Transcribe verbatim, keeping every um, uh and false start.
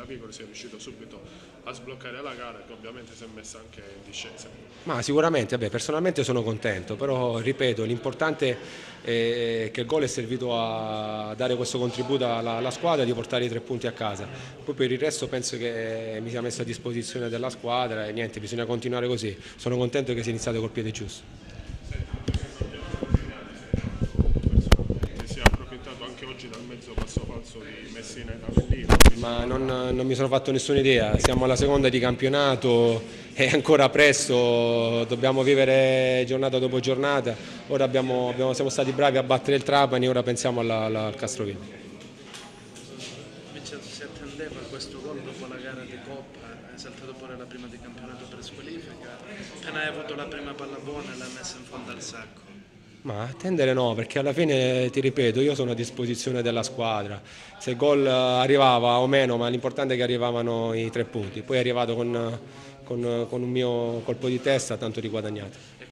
Vigore sia riuscito subito a sbloccare la gara, che ovviamente si è messa anche in discesa. Ma sicuramente, vabbè, personalmente sono contento, però ripeto, l'importante è che il gol è servito a dare questo contributo alla, alla squadra di portare i tre punti a casa. Poi per il resto penso che mi sia messo a disposizione della squadra e niente, bisogna continuare così. Sono contento che sia iniziato col piede giusto. Personalmente si è approfittato anche oggi dal mezzo passo falso di Messina e Avellino, quindi Ma non... non, non mi sono fatto nessuna idea, siamo alla seconda di campionato, è ancora presto, dobbiamo vivere giornata dopo giornata, ora abbiamo, abbiamo- siamo stati bravi a battere il Trapani, ora pensiamo alla- alla- al Castroville. Vincenzo, si attendeva questo gol dopo la gara di Coppa, hai saltato pure la prima di campionato per squalifica, appena hai avuto la prima palla buona l'hai messa in fondo al sacco. Ma attendere no, perché alla fine ti ripeto, io sono a disposizione della squadra, se il gol arrivava o meno, ma l'importante è che arrivavano i tre punti, poi è arrivato con, con- con un mio colpo di testa, tanto riguadagnato.